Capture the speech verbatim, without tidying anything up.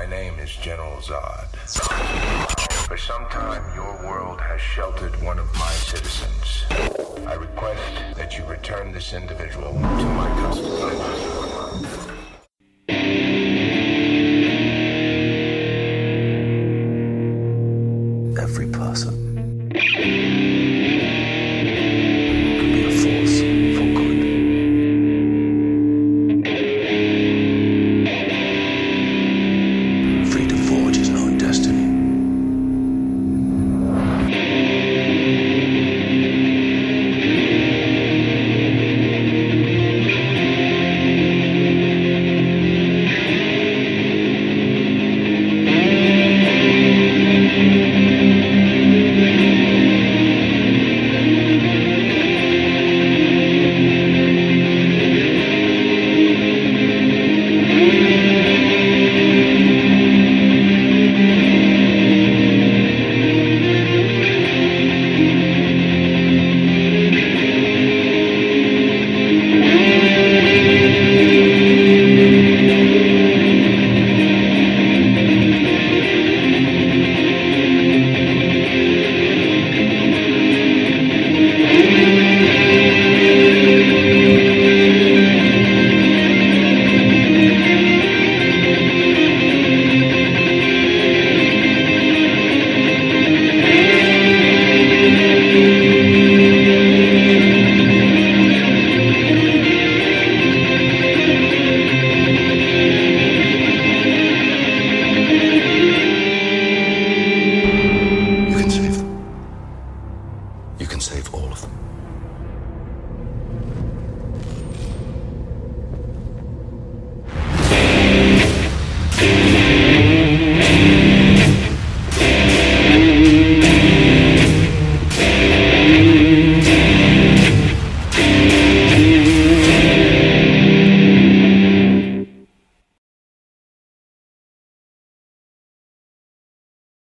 name is General Zod. For some time, your world has sheltered one of my citizens. I request that you return this individual to my custody.